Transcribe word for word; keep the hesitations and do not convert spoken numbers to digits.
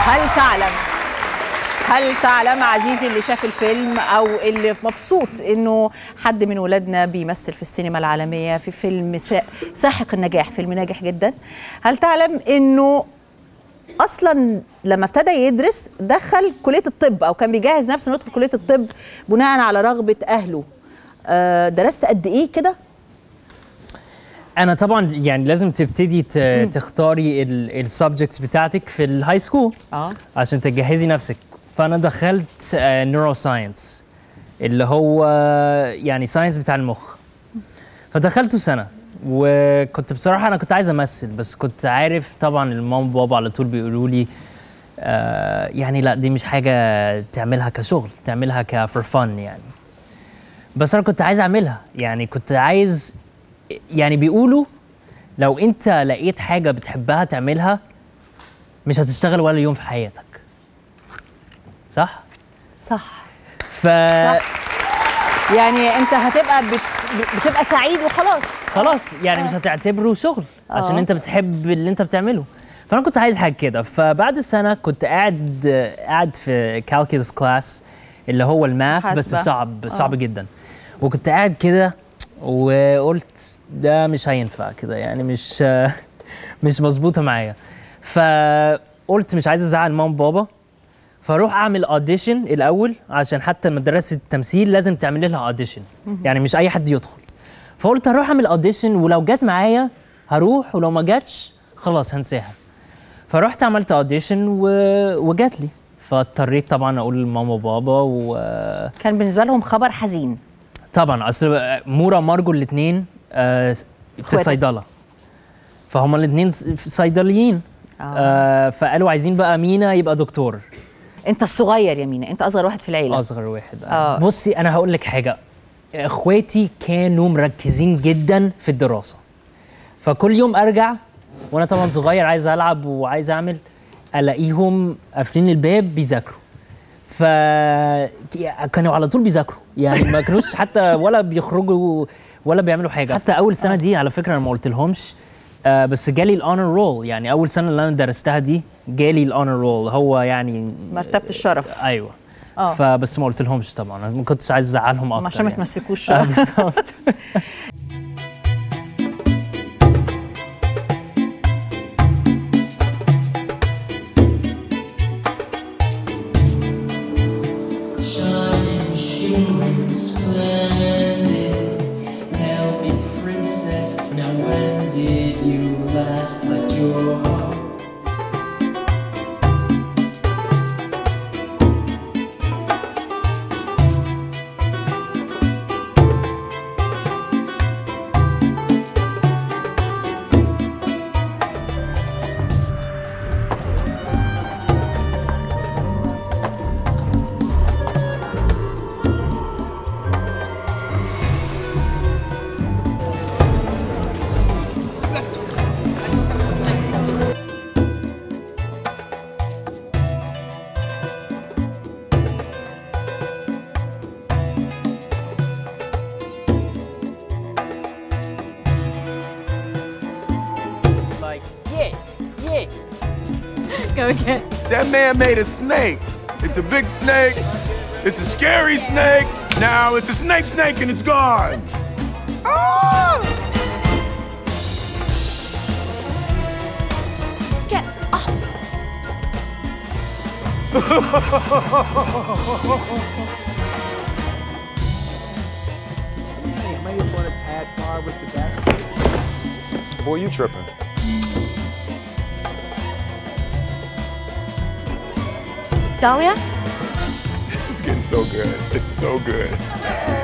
هل تعلم هل تعلم عزيزي اللي شاف الفيلم او اللي مبسوط انه حد من ولادنا بيمثل في السينما العالميه في فيلم ساحق النجاح، فيلم ناجح جدا؟ هل تعلم انه اصلا لما ابتدى يدرس دخل كليه الطب، او كان بيجهز نفسه انه يدخل كليه الطب بناء على رغبه اهله؟ آه درست قد ايه كده؟ انا طبعا يعني لازم تبتدي تختاري السبجكتس بتاعتك في الهاي سكول اه عشان تجهزي نفسك. فانا دخلت نيورو ساينس اللي هو يعني ساينس بتاع المخ، فدخلته سنه. وكنت بصراحه انا كنت عايز امثل، بس كنت عارف طبعا الماما وبابا على طول بيقولوا لي آه يعني لا دي مش حاجه تعملها كشغل، تعملها كفور فن يعني. بس انا كنت عايز اعملها، يعني كنت عايز، يعني بيقولوا لو انت لقيت حاجه بتحبها تعملها مش هتشتغل ولا يوم في حياتك. صح؟ صح. ف صح. يعني انت هتبقى بت... بتبقى سعيد وخلاص. خلاص يعني آه. مش هتعتبره شغل عشان آه. انت بتحب اللي انت بتعمله. فانا كنت عايز حاجه كده. فبعد السنه كنت قاعد قاعد في كالكولس كلاس اللي هو الماث، بس صعب صعب آه. جدا. وكنت قاعد كده وقلت ده مش هينفع كده، يعني مش مش مظبوطه معايا. فقلت مش عايز ازعل ماما وبابا، فاروح اعمل اوديشن الاول، عشان حتى مدرسه التمثيل لازم تعمل لها اوديشن، يعني مش اي حد يدخل. فقلت هروح اعمل اوديشن، ولو جت معايا هروح، ولو ما جاتش خلاص هنساها. فرحت عملت اوديشن و... وجات لي. فاضطريت طبعا اقول لماما وبابا. و كان بالنسبه لهم خبر حزين طبعا، اصل مورا ومارجو الاثنين آه في صيدله، فهم الاثنين صيدليين. آه. آه فقالوا عايزين بقى مينا يبقى دكتور. انت الصغير يا مينا، انت اصغر واحد في العيله. اصغر واحد. آه. بصي انا هقول لك حاجه، اخواتي كانوا مركزين جدا في الدراسه، فكل يوم ارجع وانا طبعا صغير عايز العب وعايز اعمل، الاقيهم قافلين الباب بيذاكروا. فكانوا على طول بيذاكروا، يعني ما كانوش حتى ولا بيخرجوا ولا بيعملوا حاجه. حتى اول سنه دي على فكره انا ما قلت لهمش، آه بس جالي الاونر رول، يعني اول سنه اللي انا درستها دي جالي الاونر رول، هو يعني مرتبه الشرف. آه ايوه. اه فبس ما قلت لهمش طبعا، انا ما كنتش عايز ازعلهم اكتر عشان ما يعني. تمسكوش. آه بالظبط. Go again. That man made a snake. It's a big snake. It's a scary snake. Now it's a snake snake and it's gone. Ah! Get off. Hey, am I going a tad far with the back? Boy, you tripping. Dahlia? This is getting so good. It's so good.